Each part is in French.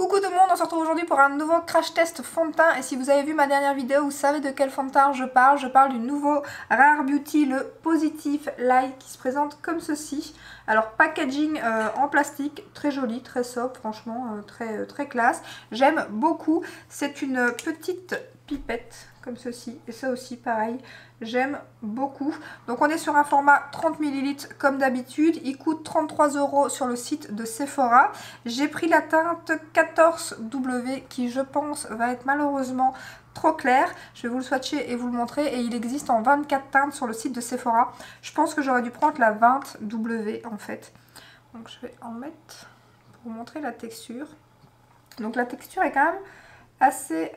Coucou tout le monde, on se retrouve aujourd'hui pour un nouveau crash test fond de teint. Et si vous avez vu ma dernière vidéo, vous savez de quel fond de teint je parle. Je parle du nouveau Rare Beauty, le Positive Light, qui se présente comme ceci. Alors packaging en plastique, très joli, très sobre, franchement, très classe. J'aime beaucoup, c'est une petite pipette comme ceci, et ça aussi pareil, j'aime beaucoup. Donc on est sur un format 30 ml comme d'habitude, il coûte 33 € sur le site de Sephora. J'ai pris la teinte 14W qui je pense va être malheureusement trop clair. Je vais vous le swatcher et vous le montrer, et il existe en 24 teintes sur le site de Sephora. Je pense que j'aurais dû prendre la 20W en fait. Donc je vais en mettre pour vous montrer la texture. Donc la texture est quand même assez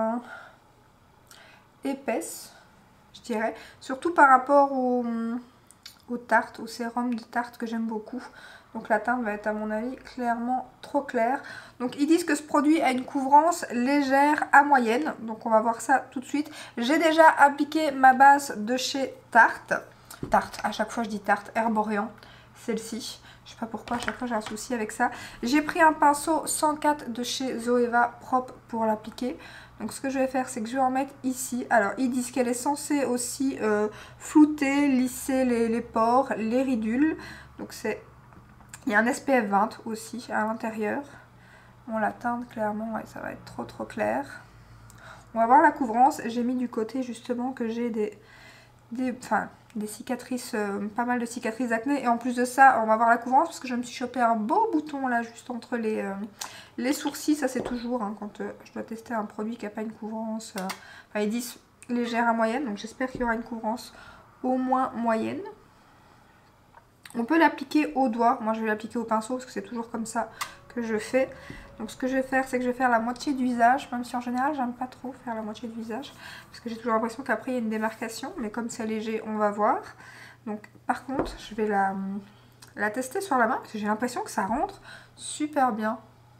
épaisse, je dirais, surtout par rapport aux tartes, au sérum de tarte que j'aime beaucoup. Donc la teinte va être à mon avis clairement trop claire. Donc ils disent que ce produit a une couvrance légère à moyenne, donc on va voir ça tout de suite. J'ai déjà appliqué ma base de chez Tarte, à chaque fois je dis Tarte, Herborian, celle-ci. Je sais pas pourquoi, à chaque fois j'ai un souci avec ça. J'ai pris un pinceau 104 de chez Zoeva propre pour l'appliquer. Donc ce que je vais faire, c'est que je vais en mettre ici. Alors ils disent qu'elle est censée aussi flouter, lisser les pores, les ridules. Donc c'est... Il y a un SPF 20 aussi à l'intérieur. Bon, la teinte clairement, ouais, ça va être trop clair. On va voir la couvrance. J'ai mis du côté justement que j'ai des cicatrices, pas mal de cicatrices d'acné, et en plus de ça on va voir la couvrance parce que je me suis chopé un beau bouton là juste entre les sourcils. Ça c'est toujours hein, quand je dois tester un produit qui n'a pas une couvrance, enfin ils disent légère à moyenne, donc j'espère qu'il y aura une couvrance au moins moyenne. On peut l'appliquer au doigt, moi je vais l'appliquer au pinceau parce que c'est toujours comme ça que je fais. Donc ce que je vais faire, c'est que je vais faire la moitié du visage, même si en général j'aime pas trop faire la moitié du visage parce que j'ai toujours l'impression qu'après il y a une démarcation, mais comme c'est léger on va voir. Donc par contre je vais la tester sur la main parce que j'ai l'impression que ça rentre super bien.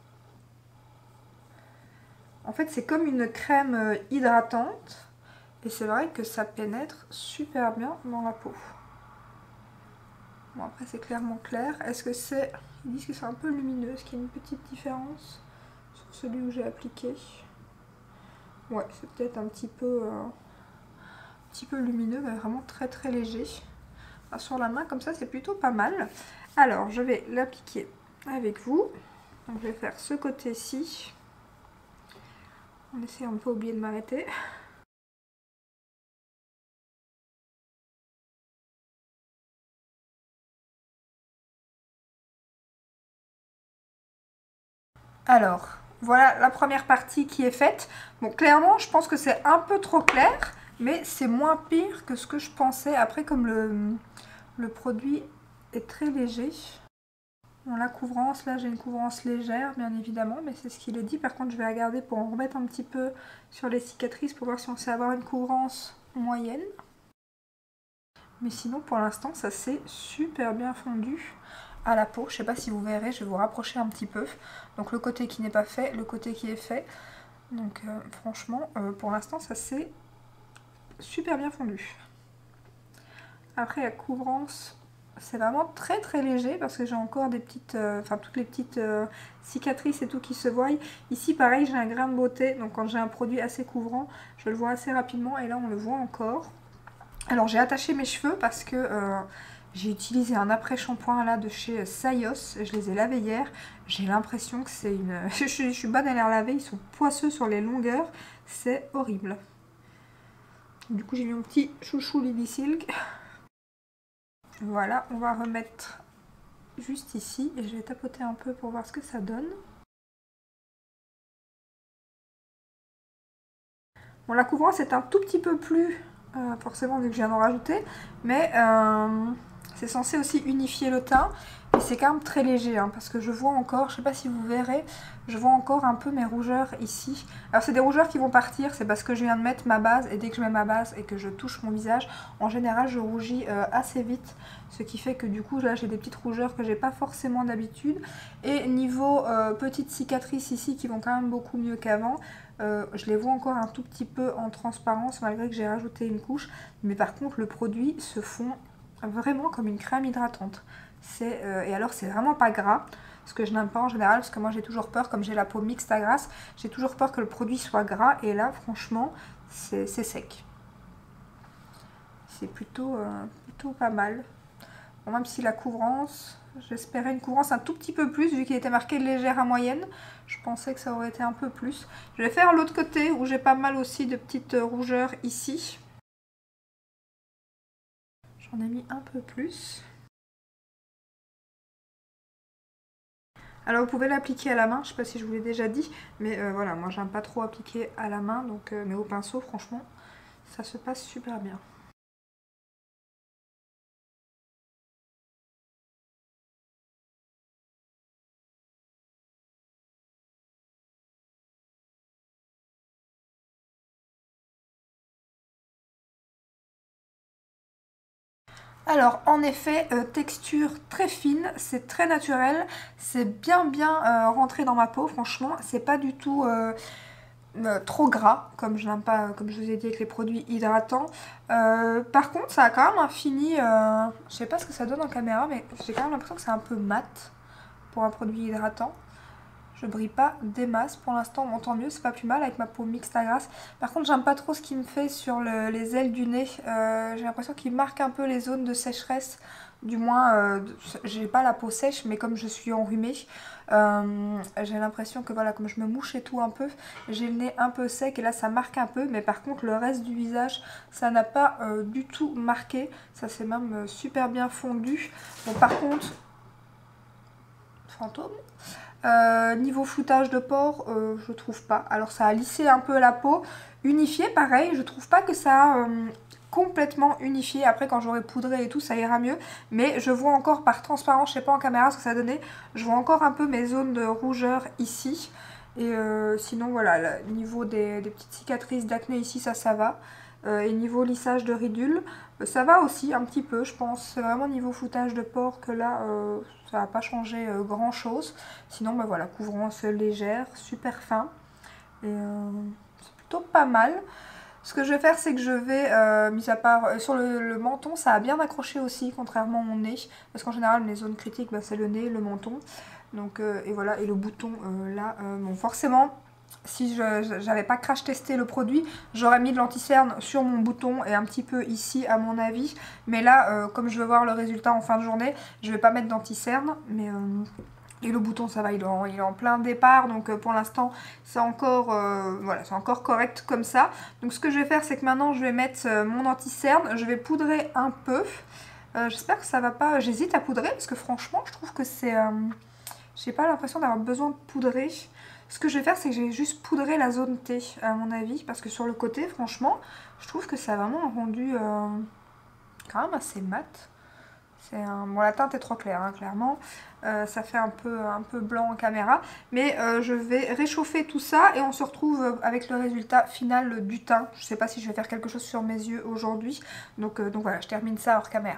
En fait c'est comme une crème hydratante et c'est vrai que ça pénètre super bien dans la peau. Bon après c'est clairement clair. Est-ce que c'est... Ils disent que c'est un peu lumineux. Est-ce qu'il y a une petite différence sur celui où j'ai appliqué? Ouais, c'est peut-être un petit peu lumineux, mais vraiment très léger. Alors, sur la main comme ça c'est plutôt pas mal. Alors je vais l'appliquer avec vous. Donc je vais faire ce côté-ci. On essaie de pas oublier de m'arrêter. Alors, voilà la première partie qui est faite. Bon, clairement, je pense que c'est un peu trop clair, mais c'est moins pire que ce que je pensais. Après, comme le produit est très léger. Bon, la couvrance, là, j'ai une couvrance légère, bien évidemment, mais c'est ce qu'il est dit. Par contre, je vais regarder pour en remettre un petit peu sur les cicatrices pour voir si on sait avoir une couvrance moyenne. Mais sinon, pour l'instant, ça s'est super bien fondu à la peau. Je sais pas si vous verrez, je vais vous rapprocher un petit peu. Donc le côté qui n'est pas fait, le côté qui est fait. Donc franchement, pour l'instant, ça s'est super bien fondu. Après la couvrance, c'est vraiment très léger parce que j'ai encore des petites, enfin toutes les petites cicatrices et tout qui se voient. Ici pareil, j'ai un grain de beauté, donc quand j'ai un produit assez couvrant, je le vois assez rapidement et là on le voit encore. Alors j'ai attaché mes cheveux parce que j'ai utilisé un après-shampoing là de chez Sayos, je les ai lavés hier. J'ai l'impression que c'est une... je suis bonne à les laver, ils sont poisseux sur les longueurs, c'est horrible. Du coup j'ai mis mon petit chouchou Lily Silk. Voilà, on va remettre juste ici et je vais tapoter un peu pour voir ce que ça donne. Bon, la couvrance est un tout petit peu plus, forcément vu que je viens d'en rajouter, mais c'est censé aussi unifier le teint. Et c'est quand même très léger, hein, parce que je vois encore, je sais pas si vous verrez, je vois encore un peu mes rougeurs ici. Alors c'est des rougeurs qui vont partir, c'est parce que je viens de mettre ma base, et dès que je mets ma base et que je touche mon visage, en général je rougis assez vite. Ce qui fait que du coup là j'ai des petites rougeurs que j'ai pas forcément d'habitude. Et niveau petites cicatrices ici qui vont quand même beaucoup mieux qu'avant, je les vois encore un tout petit peu en transparence malgré que j'ai rajouté une couche. Mais par contre le produit se fond vraiment comme une crème hydratante. Et alors c'est vraiment pas gras. ce que je n'aime pas en général, parce que moi j'ai toujours peur, comme j'ai la peau mixte à grasse, j'ai toujours peur que le produit soit gras, et là franchement c'est sec. C'est plutôt pas mal. Bon, même si la couvrance, j'espérais une couvrance un tout petit peu plus, vu qu'il était marqué légère à moyenne. Je pensais que ça aurait été un peu plus. Je vais faire l'autre côté, où j'ai pas mal aussi de petites rougeurs ici. J'en ai mis un peu plus. Alors vous pouvez l'appliquer à la main, je sais pas si je vous l'ai déjà dit, mais voilà, moi j'aime pas trop appliquer à la main, donc mais au pinceau franchement, ça se passe super bien. Alors en effet, texture très fine, c'est très naturel, c'est bien rentré dans ma peau franchement, c'est pas du tout trop gras, comme je n'aime pas, comme je vous ai dit avec les produits hydratants. Par contre ça a quand même un fini, je sais pas ce que ça donne en caméra, mais j'ai quand même l'impression que c'est un peu mat pour un produit hydratant. Je brille pas des masses pour l'instant, bon tant mieux, c'est pas plus mal avec ma peau mixte à grasse. Par contre j'aime pas trop ce qu'il me fait sur les ailes du nez, j'ai l'impression qu'il marque un peu les zones de sécheresse. Du moins, j'ai pas la peau sèche, mais comme je suis enrhumée, j'ai l'impression que voilà, comme je me mouche et tout un peu, j'ai le nez un peu sec et là ça marque un peu. Mais par contre le reste du visage, ça n'a pas du tout marqué, ça s'est même super bien fondu. Bon par contre, fantôme. Niveau floutage de pores, je trouve pas. Alors ça a lissé un peu la peau. Unifié, pareil, je trouve pas que ça a complètement unifié. Après quand j'aurai poudré et tout, ça ira mieux. Mais je vois encore par transparence, je sais pas en caméra ce que ça a donné, je vois encore un peu mes zones de rougeur ici. Et sinon voilà, niveau des petites cicatrices d'acné ici, ça va. Et niveau lissage de ridules, ça va aussi un petit peu, je pense. C'est vraiment niveau floutage de pores que là, ça va pas changer grand chose. Sinon, bah voilà, couvrance légère, super fin. Et c'est plutôt pas mal. Ce que je vais faire, c'est que je vais, mis à part sur le menton, ça a bien accroché aussi, contrairement au nez. Parce qu'en général, mes zones critiques, bah, c'est le nez, le menton. Donc, et voilà, et le bouton là, bon, forcément. Si j'avais pas crash testé le produit, j'aurais mis de l'anti-cerne sur mon bouton et un petit peu ici à mon avis. Mais là, comme je veux voir le résultat en fin de journée, je vais pas mettre d'anti-cerne. Mais et le bouton ça va, il est en plein départ. Donc pour l'instant c'est encore, voilà, c'est encore correct comme ça. Donc ce que je vais faire, c'est que maintenant je vais mettre mon anti-cerne. Je vais poudrer un peu. J'espère que ça va pas... J'hésite à poudrer parce que franchement je trouve que c'est... j'ai pas l'impression d'avoir besoin de poudrer. Ce que je vais faire, c'est que je vais juste poudrer la zone T, à mon avis. Parce que sur le côté, franchement, je trouve que ça a vraiment un rendu quand même assez mat. Bon, la teinte est trop claire, hein, clairement. Ça fait un peu blanc en caméra. Mais je vais réchauffer tout ça et on se retrouve avec le résultat final du teint. Je sais pas si je vais faire quelque chose sur mes yeux aujourd'hui. Donc voilà, je termine ça hors caméra.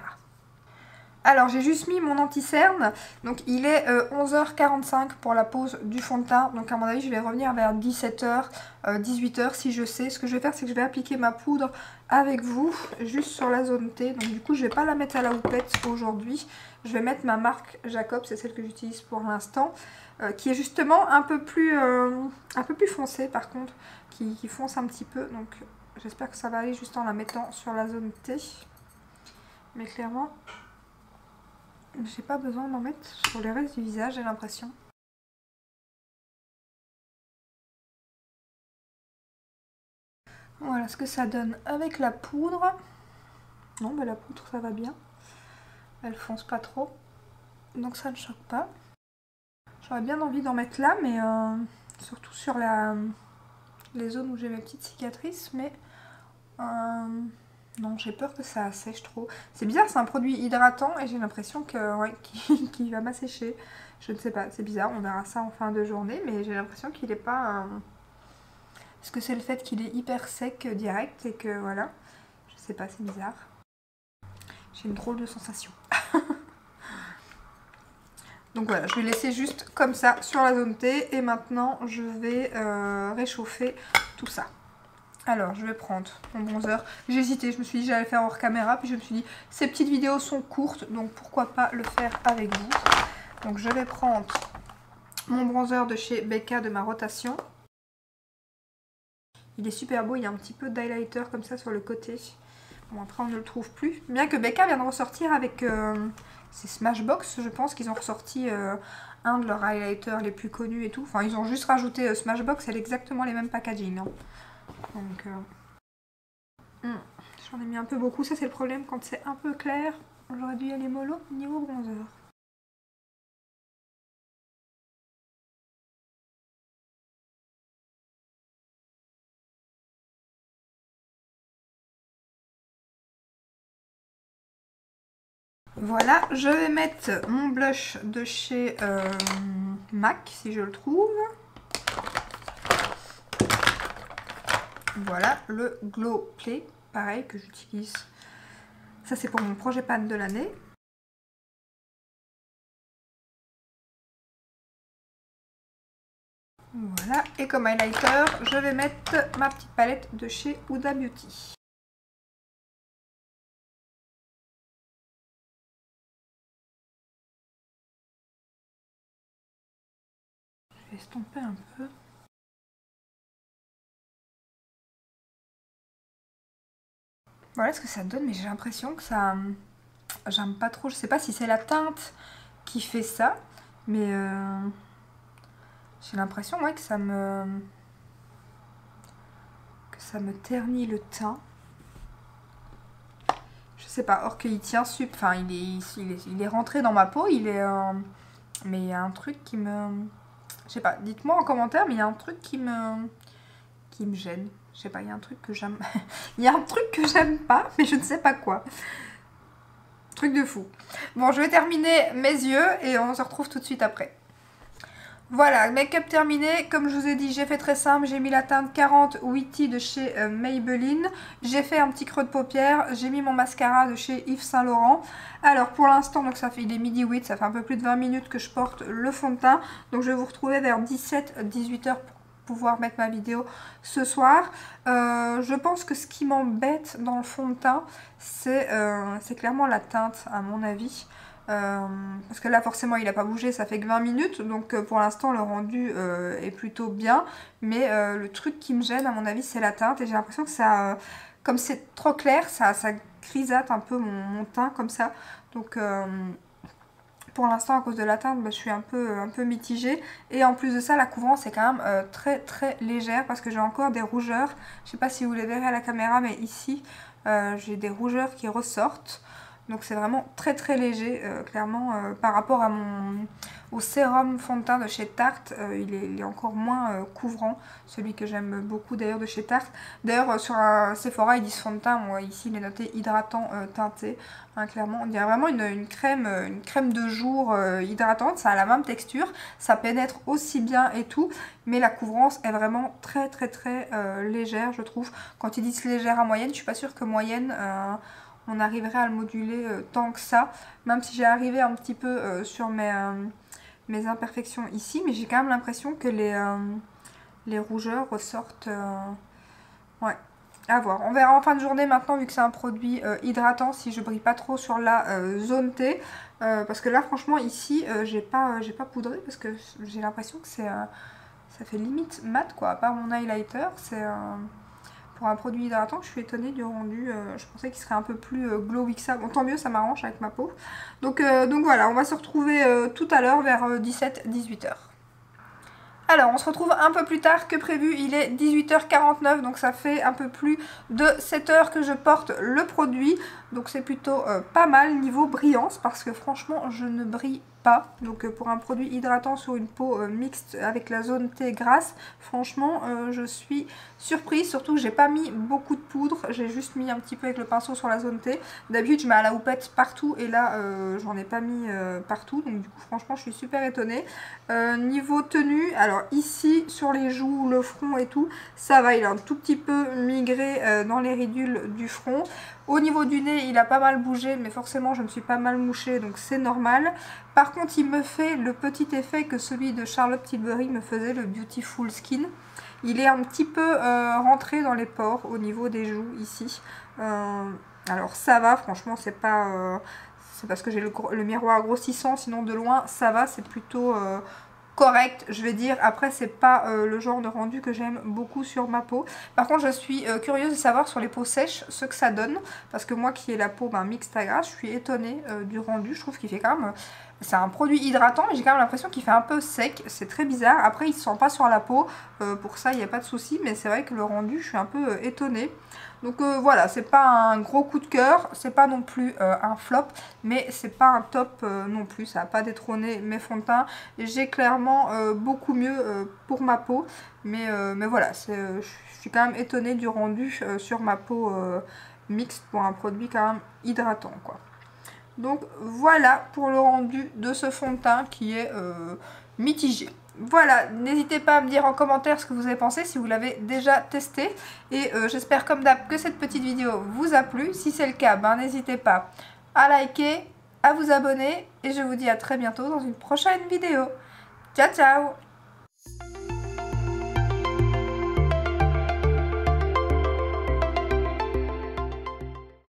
Alors j'ai juste mis mon anti-cerne, donc il est 11h45 pour la pose du fond de teint, donc à mon avis je vais revenir vers 17h, 18h si je sais. Ce que je vais faire, c'est que je vais appliquer ma poudre avec vous, juste sur la zone T, donc du coup je vais pas la mettre à la houppette aujourd'hui, je vais mettre ma marque Jacob, c'est celle que j'utilise pour l'instant, qui est justement un peu plus foncée par contre, qui fonce un petit peu, donc j'espère que ça va aller juste en la mettant sur la zone T, mais clairement... j'ai pas besoin d'en mettre sur le reste du visage, j'ai l'impression. Voilà ce que ça donne avec la poudre. Non, mais la poudre ça va bien. Elle fonce pas trop. Donc ça ne choque pas. J'aurais bien envie d'en mettre là, mais surtout sur les zones où j'ai mes petites cicatrices. Mais non, j'ai peur que ça sèche trop. C'est bizarre, c'est un produit hydratant et j'ai l'impression que ouais, qu'il va m'assécher. Je ne sais pas, c'est bizarre, on verra ça en fin de journée, mais j'ai l'impression qu'il n'est pas... Est-ce que c'est le fait qu'il est hyper sec direct et que voilà, je sais pas, c'est bizarre. J'ai une drôle de sensation. Donc voilà, je vais laisser juste comme ça sur la zone T et maintenant je vais réchauffer tout ça. Alors je vais prendre mon bronzer. J'ai hésité, je me suis dit j'allais le faire hors caméra, puis je me suis dit ces petites vidéos sont courtes, donc pourquoi pas le faire avec vous. Donc je vais prendre mon bronzer de chez Becca de ma rotation. Il est super beau, il y a un petit peu d'highlighter comme ça sur le côté. Bon, après on ne le trouve plus. Bien que Becca vient de ressortir avec ces Smashbox, je pense qu'ils ont ressorti un de leurs highlighters les plus connus et tout. Enfin, ils ont juste rajouté Smashbox, c'est exactement les mêmes packaging. Hein. Donc, j'en ai mis un peu beaucoup. Ça, c'est le problème quand c'est un peu clair. J'aurais dû y aller mollo niveau bronzer. Voilà, je vais mettre mon blush de chez MAC, si je le trouve. Voilà, le Glow Play, pareil, que j'utilise. Ça, c'est pour mon projet pan de l'année. Voilà, et comme highlighter, je vais mettre ma petite palette de chez Huda Beauty. Je vais estomper un peu. Voilà ce que ça donne, mais j'ai l'impression que ça... J'aime pas trop, je sais pas si c'est la teinte qui fait ça, mais j'ai l'impression ouais, que ça me ternit le teint. Je sais pas, or qu'il tient super, enfin il est rentré dans ma peau, mais il y a un truc qui me... Je sais pas, dites-moi en commentaire, mais il y a un truc qui me gêne. Je sais pas, il y a un truc que j'aime... il y a un truc que j'aime pas, mais je ne sais pas quoi. Truc de fou. Bon, je vais terminer mes yeux et on se retrouve tout de suite après. Voilà, make-up terminé. Comme je vous ai dit, j'ai fait très simple. J'ai mis la teinte 40 Witty de chez Maybelline. J'ai fait un petit creux de paupière. J'ai mis mon mascara de chez Yves Saint Laurent. Alors pour l'instant, donc ça fait, il est midi 8, ça fait un peu plus de 20 minutes que je porte le fond de teint. Donc je vais vous retrouver vers 17-18 heures pour pouvoir mettre ma vidéo ce soir. Je pense que ce qui m'embête dans le fond de teint, c'est clairement la teinte à mon avis. Parce que là forcément il n'a pas bougé, ça fait que 20 minutes, donc pour l'instant le rendu est plutôt bien, mais le truc qui me gêne à mon avis c'est la teinte, et j'ai l'impression que ça, comme c'est trop clair, ça grisâtre un peu mon teint comme ça, donc pour l'instant à cause de la teinte bah, je suis un peu mitigée, et en plus de ça la couvrance est quand même très très légère, parce que j'ai encore des rougeurs, je sais pas si vous les verrez à la caméra, mais ici j'ai des rougeurs qui ressortent. Donc c'est vraiment très très léger, clairement, par rapport à au sérum fond de teint de chez Tarte, il est encore moins couvrant, celui que j'aime beaucoup d'ailleurs de chez Tarte. D'ailleurs sur Sephora ils disent fond de teint, moi ici il est noté hydratant teinté, hein, clairement on dirait vraiment une crème de jour hydratante, ça a la même texture, ça pénètre aussi bien et tout, mais la couvrance est vraiment très très très légère je trouve. Quand ils disent légère à moyenne, je suis pas sûre que moyenne... on arriverait à le moduler tant que ça, même si j'ai arrivé un petit peu sur mes imperfections ici, mais j'ai quand même l'impression que les rougeurs ressortent, ouais, à voir. On verra en fin de journée maintenant, vu que c'est un produit hydratant, si je brille pas trop sur la zone T, parce que là franchement ici j'ai pas poudré, parce que j'ai l'impression que ça fait limite mat quoi, à part mon highlighter, c'est... Pour un produit hydratant, je suis étonnée du rendu. Je pensais qu'il serait un peu plus glowy que ça. Bon, tant mieux, ça m'arrange avec ma peau. Donc voilà, on va se retrouver tout à l'heure vers 17-18 h. Alors, on se retrouve un peu plus tard que prévu. Il est 18h49, donc ça fait un peu plus de 7 heures que je porte le produit. Donc c'est plutôt pas mal niveau brillance, parce que franchement, je ne brille pas. Donc pour un produit hydratant sur une peau mixte avec la zone T grasse, franchement je suis surprise, surtout que j'ai pas mis beaucoup de poudre, j'ai juste mis un petit peu avec le pinceau sur la zone T. D'habitude je mets à la houppette partout, et là j'en ai pas mis partout, donc du coup franchement je suis super étonnée. Niveau tenue, alors ici sur les joues, le front et tout, ça va, il est un tout petit peu migré dans les ridules du front. Au niveau du nez, il a pas mal bougé, mais forcément je me suis pas mal mouchée, donc c'est normal. Par contre, il me fait le petit effet que celui de Charlotte Tilbury me faisait, le Beautiful Skin. Il est un petit peu rentré dans les pores au niveau des joues ici. Alors ça va, franchement, c'est pas... c'est parce que j'ai le miroir grossissant, sinon de loin, ça va, c'est plutôt correct, je vais dire. Après, c'est pas le genre de rendu que j'aime beaucoup sur ma peau. Par contre, je suis curieuse de savoir sur les peaux sèches ce que ça donne. Parce que moi qui ai la peau mixte à grasse, je suis étonnée du rendu. Je trouve qu'il fait quand même... c'est un produit hydratant, mais j'ai quand même l'impression qu'il fait un peu sec. C'est très bizarre. Après, il ne se sent pas sur la peau. Pour ça, il n'y a pas de souci. Mais c'est vrai que le rendu, je suis un peu étonnée. Donc voilà, c'est pas un gros coup de cœur, c'est pas non plus un flop, mais c'est pas un top non plus, ça n'a pas détrôné mes fonds de teint. J'ai clairement beaucoup mieux pour ma peau, mais voilà, je suis quand même étonnée du rendu sur ma peau mixte pour un produit quand même hydratant, quoi. Donc voilà pour le rendu de ce fond de teint qui est mitigé. Voilà, n'hésitez pas à me dire en commentaire ce que vous avez pensé, si vous l'avez déjà testé. Et j'espère comme d'hab que cette petite vidéo vous a plu. Si c'est le cas, ben, n'hésitez pas à liker, à vous abonner. Et je vous dis à très bientôt dans une prochaine vidéo. Ciao, ciao!